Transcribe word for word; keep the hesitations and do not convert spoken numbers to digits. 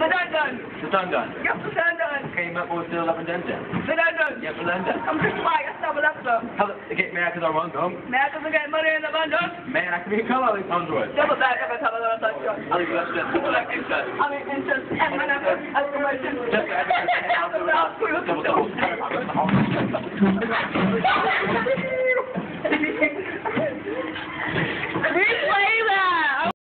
London. To London. Yep, to London. Came up with the eleven London. To London. Yeah, to London. I'm just flying. I stumbled up though. Hello, get me out because I want home. Man, I can get money in the London. Man, I can be a color like Conroy. Double that every time I learn such a I'll leave you up to that. Like interest. I mean, interest and my number, exclamation. Just to have a- Double, double. double, double.